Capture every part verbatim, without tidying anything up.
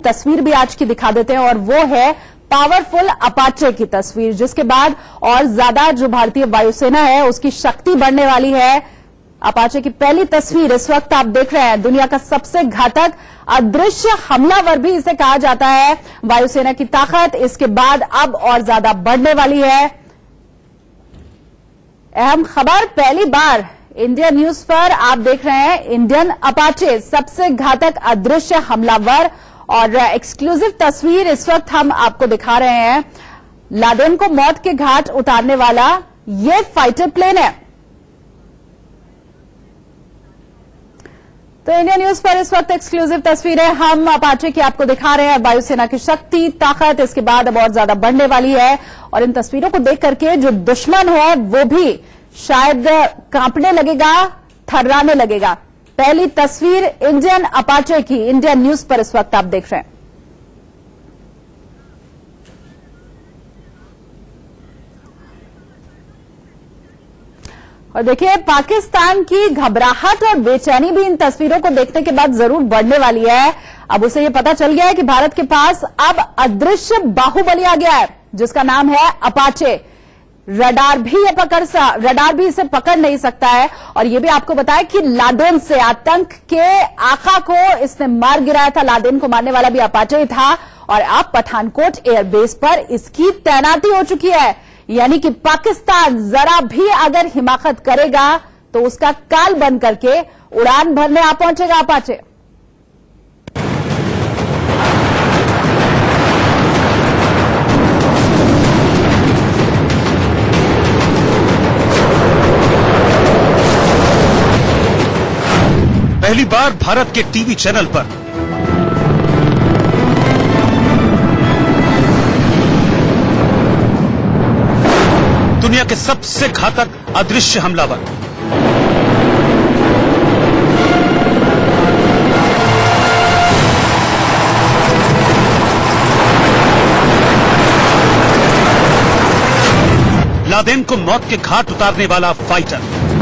तस्वीर भी आज की दिखा देते हैं, और वो है पावरफुल अपाचे की तस्वीर, जिसके बाद और ज्यादा जो भारतीय वायुसेना है उसकी शक्ति बढ़ने वाली है। अपाचे की पहली तस्वीर इस वक्त आप देख रहे हैं। दुनिया का सबसे घातक अदृश्य हमलावर भी इसे कहा जाता है। वायुसेना की ताकत इसके बाद अब और ज्यादा बढ़ने वाली है। अहम खबर, पहली बार इंडिया न्यूज पर आप देख रहे हैं इंडियन अपाचे, सबसे घातक अदृश्य हमलावर, और एक्सक्लूसिव तस्वीर इस वक्त हम आपको दिखा रहे हैं। लादेन को मौत के घाट उतारने वाला ये फाइटर प्लेन है। तो इंडिया न्यूज पर इस वक्त एक्सक्लूसिव तस्वीरें हम अपाचे की आपको दिखा रहे हैं। वायुसेना की शक्ति, ताकत इसके बाद अब और ज्यादा बढ़ने वाली है, और इन तस्वीरों को देख करके जो दुश्मन है वो भी शायद कांपने लगेगा, थर्राने लगेगा। पहली तस्वीर इंडियन अपाचे की इंडिया न्यूज पर इस वक्त आप देख रहे हैं। और देखिए, पाकिस्तान की घबराहट और बेचैनी भी इन तस्वीरों को देखने के बाद जरूर बढ़ने वाली है। अब उसे ये पता चल गया है कि भारत के पास अब अदृश्य बाहुबली आ गया है, जिसका नाम है अपाचे। रडार भी ये पकड़ सा रडार भी इसे पकड़ नहीं सकता है। और ये भी आपको बताया कि लादेन से आतंक के आका को इसने मार गिराया था। लादेन को मारने वाला भी अपाचे ही था, और अब पठानकोट एयरबेस पर इसकी तैनाती हो चुकी है। यानी कि पाकिस्तान जरा भी अगर हिमाकत करेगा तो उसका काल बंद करके उड़ान भरने आ पहुंचेगा अपाचे। पहली बार भारत के टीवी चैनल पर दुनिया के सबसे घातक अदृश्य हमलावर, लादेन को मौत के घाट उतारने वाला फाइटर,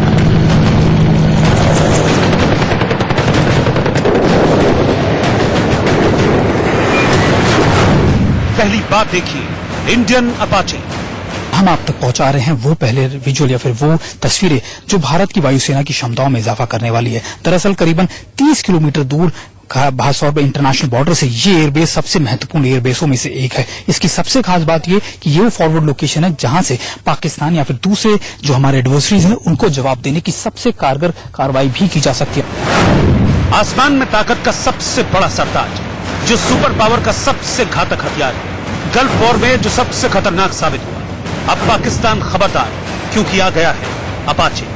पहली बार देखिए इंडियन अपाचे। हम आप तक पहुंचा रहे हैं वो पहले विजुअल या फिर वो तस्वीरें जो भारत की वायुसेना की क्षमताओं में इजाफा करने वाली है। दरअसल करीबन तीस किलोमीटर दूर भासौर इंटरनेशनल बॉर्डर से ये एयरबेस सबसे महत्वपूर्ण एयरबेसों में से एक है। इसकी सबसे खास बात ये कि ये वो फॉरवर्ड लोकेशन है जहां से पाकिस्तान या फिर दूसरे जो हमारे एडवर्सरीज हैं उनको जवाब देने की सबसे कारगर कार्रवाई भी की जा सकती है। आसमान में ताकत का सबसे बड़ा सरताज, जो सुपर पावर का सबसे घातक हथियार है, गल्फ वॉर में जो सबसे खतरनाक साबित हुआ। अब पाकिस्तान खबरदार, क्योंकि आ गया है अपाचे।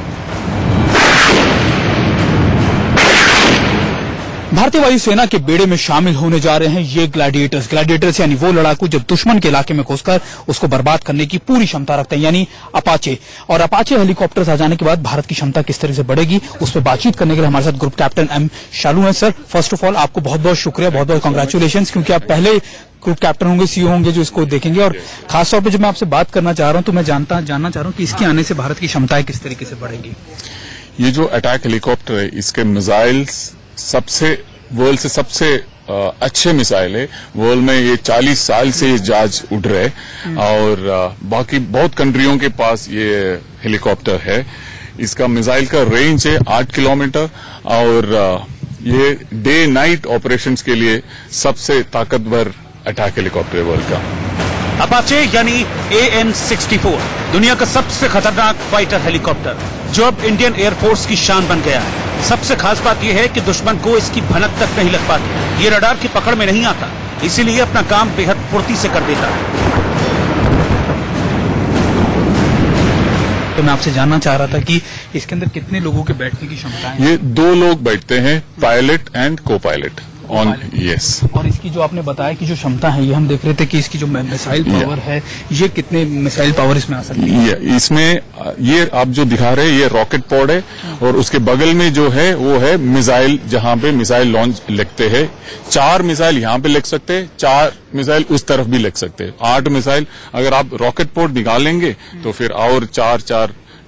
भारतीय वायुसेना के बेड़े में शामिल होने जा रहे हैं ये ग्लैडिएटर्स। ग्लैडिएटर्स यानी वो लड़ाकू जो दुश्मन के इलाके में घुसकर उसको बर्बाद करने की पूरी क्षमता रखते हैं, यानी अपाचे। और अपाचे हेलीकॉप्टर्स आ जाने के बाद भारत की क्षमता किस तरह से बढ़ेगी, उस पर बातचीत करने के लिए हमारे साथ ग्रुप कैप्टन एम शालू हैं। सर, फर्स्ट ऑफ ऑल आपको बहुत बहुत शुक्रिया, बहुत बहुत कांग्रेचुलेशन, क्योंकि आप पहले ग्रुप कैप्टन होंगे, सीईओ होंगे जो इसको देखेंगे। और खासतौर पर जब मैं आपसे बात करना चाह रहा हूं तो मैं जानता जानना चाह रहा हूं कि इसके आने से भारत की क्षमताएं किस तरीके से बढ़ेगी। ये जो अटैक हेलीकॉप्टर है, इसके मिसाइल्स सबसे वर्ल्ड से सबसे अच्छे मिसाइल है। वर्ल्ड में ये चालीस साल से ये जहाज उड़ रहे, और बाकी बहुत कंट्रियों के पास ये हेलीकॉप्टर है। इसका मिसाइल का रेंज है आठ किलोमीटर, और ये डे नाइट ऑपरेशंस के लिए सबसे ताकतवर अटैक हेलीकॉप्टर है वर्ल्ड का। अपाचे यानी ए एन सिक्सटी फोर दुनिया का सबसे खतरनाक फाइटर हेलीकॉप्टर, जो अब इंडियन एयरफोर्स की शान बन गया है। सबसे खास बात यह है कि दुश्मन को इसकी भनक तक नहीं लग पाती। ये रडार की पकड़ में नहीं आता, इसीलिए अपना काम बेहद फुर्ती से कर देता है। तो मैं आपसे जानना चाह रहा था कि इसके अंदर कितने लोगों के बैठने की क्षमता है? ये दो लोग बैठते हैं, pilot and co pilot on. Yes. और इसकी जो आपने बताया कि जो क्षमता है, ये हम देख रहे थे कि इसकी जो मिसाइल पावर है, ये कितने मिसाइल पावर इसमें आ सकती है? इसमें ये आप जो दिखा रहे हैं ये रॉकेट पॉड है, और उसके बगल में जो है वो है मिसाइल, जहां पे मिसाइल लॉन्च लगते हैं। चार मिसाइल यहाँ पे लग सकते हैं, चार मिसाइल उस तरफ भी लग सकते हैं। आठ मिसाइल अगर आप रॉकेट पॉड निकालेंगे तो फिर और चार चार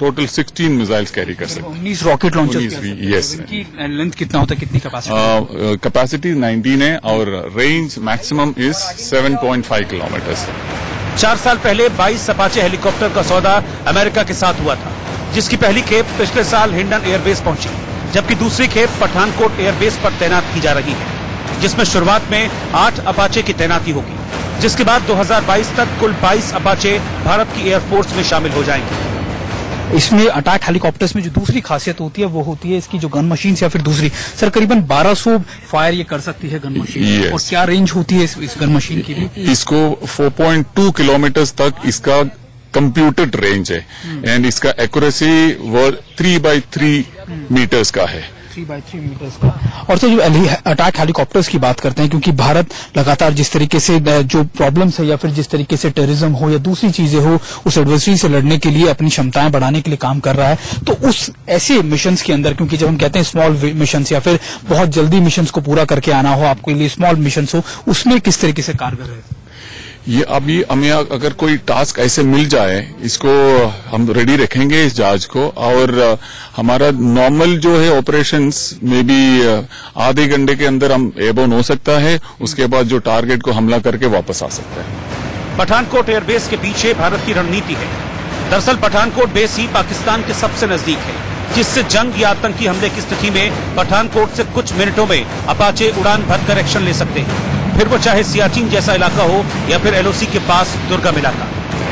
टोटल सिक्सटीन मिसाइल्स कैरी कर सकते हैं। उन्नीस रॉकेट लॉन्चर्स। यस। इनकी लेंथ कितना होता है, कितनी कैपेसिटी? कैपेसिटी नाइनटीन है और range maximum is seven point five kilometres. चार साल पहले बाईस अपाचे हेलीकॉप्टर का सौदा अमेरिका के साथ हुआ था, जिसकी पहली खेप पिछले साल हिंडन एयरबेस पहुंची, जबकि दूसरी खेप पठानकोट एयरबेस पर तैनात की जा रही है, जिसमें शुरुआत में आठ अपाचे की तैनाती होगी, जिसके बाद दो हज़ार बाईस तक कुल बाईस अपाचे भारत की एयरफोर्स में शामिल हो जाएंगे। इसमें अटैक हेलीकॉप्टर्स में जो दूसरी खासियत होती है वो होती है इसकी जो गन मशीन या फिर दूसरी, सर करीबन बारह सौ फायर ये कर सकती है गन मशीन। yes. और क्या रेंज होती है इस, इस गन मशीन की भी? इसको फोर पॉइंट टू किलोमीटर तक इसका कंप्यूटेड रेंज है एंड इसका एक्यूरेसी वो थ्री बाई थ्री मीटर्स का है। थ्री बाई थ्री मीटर्स का। और सर जो अटैक हेलीकॉप्टर्स की बात करते हैं, क्योंकि भारत लगातार जिस तरीके से जो प्रॉब्लम्स है या फिर जिस तरीके से टेररिज्म हो या दूसरी चीजें हो उस एडवर्सरी से लड़ने के लिए अपनी क्षमताएं बढ़ाने के लिए काम कर रहा है, तो उस ऐसे मिशंस के अंदर, क्योंकि जब हम कहते हैं स्मॉल मिशंस या फिर बहुत जल्दी मिशंस को पूरा करके आना हो, आपके लिए स्मॉल मिशंस हो, उसमें किस तरीके से कारगर है? ये अभी हमें अगर कोई टास्क ऐसे मिल जाए, इसको हम रेडी रखेंगे इस जहाज को, और हमारा नॉर्मल जो है ऑपरेशंस में भी आधे घंटे के अंदर हम एयरबोर्न हो सकता है, उसके बाद जो टारगेट को हमला करके वापस आ सकता है। पठानकोट एयरबेस के पीछे भारत की रणनीति है। दरअसल पठानकोट बेस ही पाकिस्तान के सबसे नजदीक है, जिससे जंग या आतंकी हमले की स्थिति में पठानकोट से कुछ मिनटों में अपाचे उड़ान भरकर एक्शन ले सकते हैं, फिर वो चाहे सियाचिन जैसा इलाका हो या फिर एलओसी के पास दुर्गम इलाका।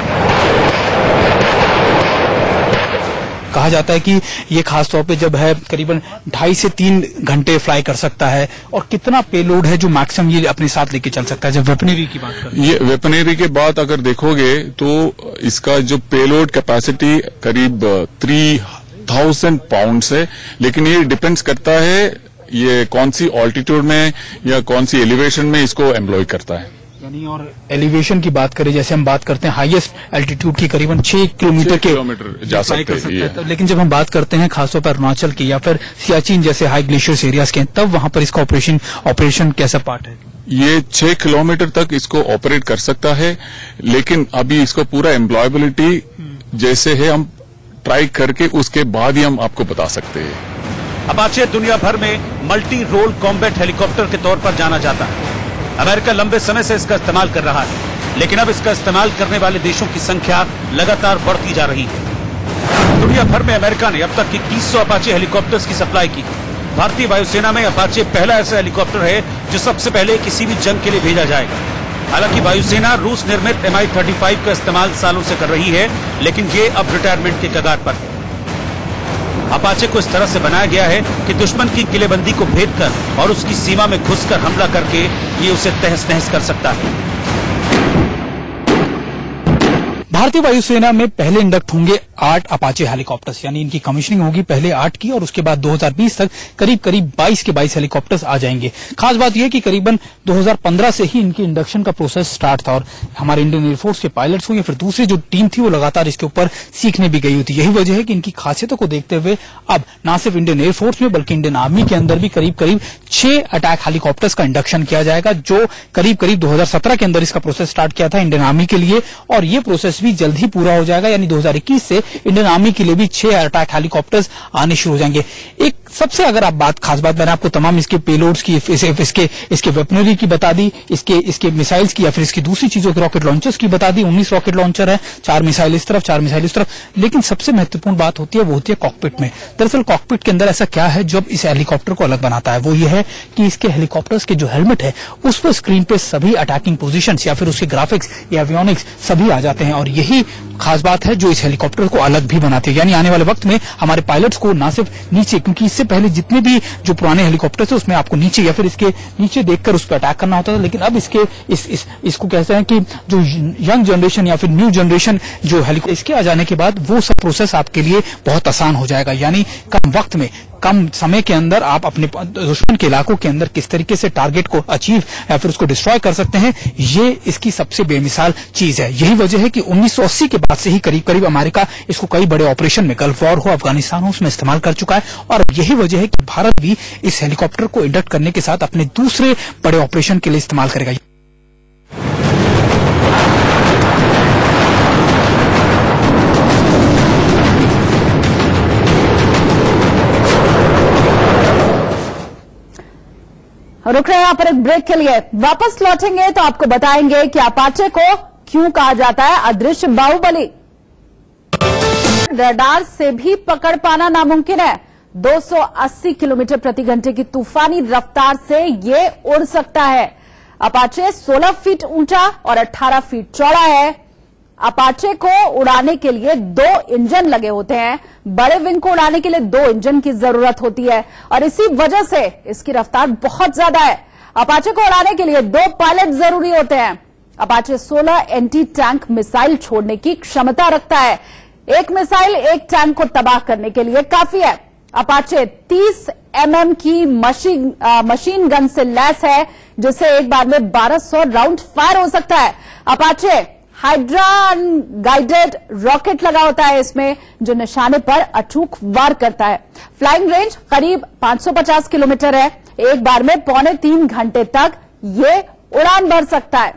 कहा जाता है कि ये खासतौर पे जब है करीबन ढाई से तीन घंटे फ्लाई कर सकता है, और कितना पेलोड है जो मैक्सिमम ये अपने साथ लेके चल सकता है जब वेपनरी की बात करें? ये वेपनरी के बाद अगर देखोगे तो इसका जो पेलोड कैपेसिटी करीब थ्री थाउजेंड पाउंड्स है, लेकिन ये डिपेंड्स करता है ये कौन सी ऑल्टीट्यूड में या कौन सी एलिवेशन में इसको एम्प्लॉय करता है। यानी और एलिवेशन की बात करें, जैसे हम बात करते हैं हाईएस्ट एल्टीट्यूड की करीबन छह किलोमीटर के किलोमीटर जा सकते हैं, है। लेकिन जब हम बात करते हैं खासतौर पर अरुणाचल की या फिर सियाचिन जैसे हाई ग्लेशियर्स एरियाज के, तब वहां पर इसका ऑपरेशन ऑपरेशन कैसा पार्ट है? ये छह किलोमीटर तक इसको ऑपरेट कर सकता है, लेकिन अभी इसको पूरा एम्प्लॉयबिलिटी जैसे है हम ट्राई करके उसके बाद ही हम आपको बता सकते हैं। अपाचे दुनिया भर में मल्टी रोल कॉम्बैट हेलीकॉप्टर के तौर पर जाना जाता है। अमेरिका लंबे समय से इसका इस्तेमाल कर रहा है, लेकिन अब इसका इस्तेमाल करने वाले देशों की संख्या लगातार बढ़ती जा रही है। दुनिया भर में अमेरिका ने अब तक इक्कीस सौ अपाचे हेलीकॉप्टर्स की सप्लाई की। भारतीय वायुसेना में अपाचे पहला ऐसा हेलीकॉप्टर है जो सबसे पहले किसी भी जंग के लिए भेजा जाएगा। हालांकि वायुसेना रूस निर्मित एम आई थर्टी फाइव का इस्तेमाल सालों से कर रही है, लेकिन ये अब रिटायरमेंट के कगार पर है। अपाचे को इस तरह से बनाया गया है कि दुश्मन की किलेबंदी को भेदकर और उसकी सीमा में घुसकर हमला करके ये उसे तहस नहस कर सकता है। भारतीय वायुसेना में पहले इंडक्ट होंगे आठ अपाचे हेलीकॉप्टर्स, यानी इनकी कमीशनिंग होगी पहले आठ की, और उसके बाद दो हज़ार बीस तक करीब करीब बाईस के बाईस हेलीकॉप्टर्स आ जाएंगे। खास बात यह कि करीबन दो हज़ार पंद्रह से ही इनकी इंडक्शन का प्रोसेस स्टार्ट था, और हमारे इंडियन एयरफोर्स के पायलट्स हो या फिर दूसरी जो टीम थी वो लगातार इसके ऊपर सीखने भी गई होती। यही वजह है कि इनकी खासियतों को देखते हुए अब न सिर्फ इंडियन एयरफोर्स में बल्कि इंडियन आर्मी के अंदर भी करीब करीब छह अटैक हेलीकॉप्टर्स का इंडक्शन किया जाएगा, जो करीब करीब दो हज़ार सत्रह के अंदर इसका प्रोसेस स्टार्ट किया था इंडियन आर्मी के लिए, और ये प्रोसेस भी जल्द ही पूरा हो जाएगा। यानी दो हज़ार इक्कीस से इंडियन आर्मी के लिए भी छह अटैक हेलीकॉप्टर्स आने शुरू हो जाएंगे। एक सबसे अगर आप बात खास बात मैंने आपको तमाम इसके पेलोड्स की, इस, इसके इसके वेपनरी की बता दी, इसके इसके मिसाइल्स की या फिर इसकी दूसरी चीजों के रॉकेट लॉन्चर्स की बता दी। उन्नीस रॉकेट लॉन्चर है, चार मिसाइल इस तरफ, चार मिसाइल इस तरफ। लेकिन सबसे महत्वपूर्ण बात होती है वो होती है कॉकपिट में। दरअसल कॉकपिट के अंदर ऐसा क्या है जो इस हेलीकॉप्टर को अलग बनाता है, वो ये है कि इसके हेलीकॉप्टर्स के जो हेलमेट है उस पर स्क्रीन पे सभी अटैकिंग पोजिशन या फिर उसके ग्राफिक्स या एवियोनिक्स सभी आ जाते हैं, और यही खास बात है जो इस हेलीकॉप्टर को अलग भी बनाती है। यानी आने वाले वक्त में हमारे पायलट्स को ना सिर्फ नीचे, क्योंकि इससे पहले जितने भी जो पुराने हेलीकॉप्टर थे उसमें आपको नीचे या फिर इसके नीचे देखकर उस पर अटैक करना होता था, लेकिन अब इसके इस, इस इसको कहते हैं कि जो यंग जनरेशन या फिर न्यू जनरेशन जो हेलीकॉप्टर इसके आ जाने के बाद वो सब प्रोसेस आपके लिए बहुत आसान हो जाएगा। यानी कम वक्त में कम समय के अंदर आप अपने दुश्मन के इलाकों के अंदर किस तरीके से टारगेट को अचीव या फिर उसको डिस्ट्रॉय कर सकते हैं, ये इसकी सबसे बेमिसाल चीज है। यही वजह है कि उन्नीस सौ अस्सी के बाद से ही करीब करीब अमेरिका इसको कई बड़े ऑपरेशन में, गल्फ वॉर हो, अफगानिस्तान हो, उसमें इस्तेमाल कर चुका है, और यही वजह है कि भारत भी इस हेलीकॉप्टर को इंडक्ट करने के साथ अपने दूसरे बड़े ऑपरेशन के लिए इस्तेमाल करेगा। रुक रहे हैं यहाँ पर एक ब्रेक के लिए, वापस लौटेंगे तो आपको बताएंगे कि अपाचे को क्यों कहा जाता है अदृश्य बाहुबली। रडार से भी पकड़ पाना नामुमकिन है। दो सौ अस्सी किलोमीटर प्रति घंटे की तूफानी रफ्तार से ये उड़ सकता है। अपाचे सोलह फीट ऊंचा और अठारह फीट चौड़ा है। अपाचे को उड़ाने के लिए दो इंजन लगे होते हैं। बड़े विंग को उड़ाने के लिए दो इंजन की जरूरत होती है और इसी वजह से इसकी रफ्तार बहुत ज्यादा है। अपाचे को उड़ाने के लिए दो पायलट जरूरी होते हैं। अपाचे सोलह एंटी टैंक मिसाइल छोड़ने की क्षमता रखता है। एक मिसाइल एक टैंक को तबाह करने के लिए काफी है। अपाचे तीस एम एम की मशीन आ, मशीन गन से लैस है, जिससे एक बार में बारह सौ राउंड फायर हो सकता है। अपाचे हाइड्रा गाइडेड रॉकेट लगा होता है इसमें, जो निशाने पर अचूक वार करता है। फ्लाइंग रेंज करीब पांच सौ पचास किलोमीटर है। एक बार में पौने तीन घंटे तक ये उड़ान भर सकता है।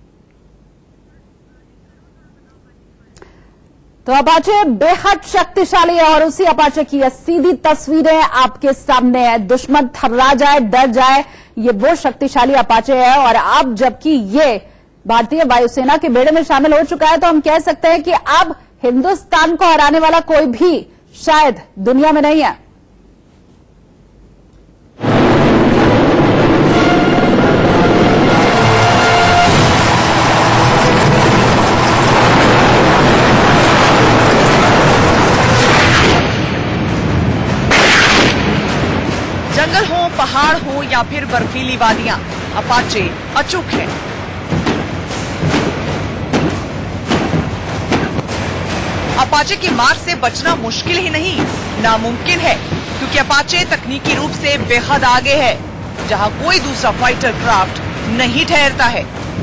तो अपाचे बेहद शक्तिशाली है और उसी अपाचे की ये सीधी तस्वीरें आपके सामने है। दुश्मन थर्रा जाए, डर जाए, ये वो शक्तिशाली अपाचे है। और अब जबकि ये भारतीय वायुसेना के बेड़े में शामिल हो चुका है, तो हम कह सकते हैं कि अब हिंदुस्तान को हराने वाला कोई भी शायद दुनिया में नहीं है। जंगल हो, पहाड़ हो या फिर बर्फीली वादियां, अपाचे अचूक है। अपाचे की मार से बचना मुश्किल ही नहीं, नामुमकिन है, क्योंकि अपाचे तकनीकी रूप से बेहद आगे है, जहां कोई दूसरा फाइटर क्राफ्ट नहीं ठहरता है।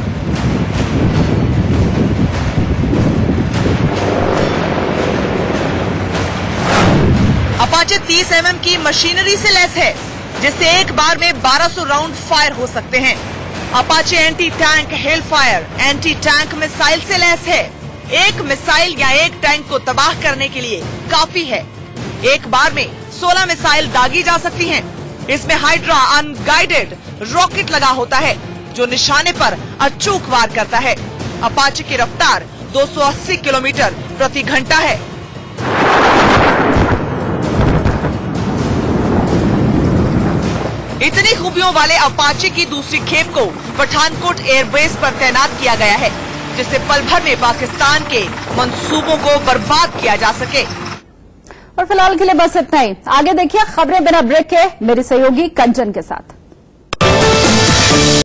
अपाचे तीस एम एम की मशीनरी से लैस है, जिससे एक बार में बारह सौ राउंड फायर हो सकते हैं। Apache anti tank hellfire anti tank missile से लैस है। एक मिसाइल या एक टैंक को तबाह करने के लिए काफी है। एक बार में सोलह मिसाइल दागी जा सकती हैं। इसमें हाइड्रा अनगाइडेड रॉकेट लगा होता है, जो निशाने पर अचूक वार करता है। अपाचे की रफ्तार दो सौ अस्सी किलोमीटर प्रति घंटा है। इतनी खूबियों वाले अपाचे की दूसरी खेप को पठानकोट एयरबेस पर तैनात किया गया है, जिससे पल भर में पाकिस्तान के मंसूबों को बर्बाद किया जा सके। और फिलहाल के लिए बस इतना ही। आगे देखिए खबरें बिना ब्रेक के मेरी सहयोगी कंचन के साथ।